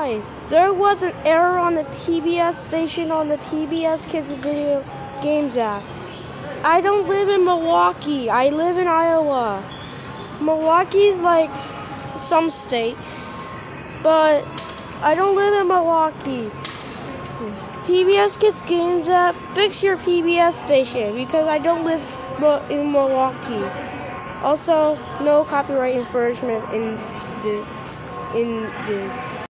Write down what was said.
Guys, there was an error on the PBS station on the PBS Kids Video Games app. I don't live in Milwaukee. I live in Iowa. Milwaukee's like some state, but I don't live in Milwaukee. PBS Kids Games app, fix your PBS station because I don't live in Milwaukee. Also, no copyright infringement in the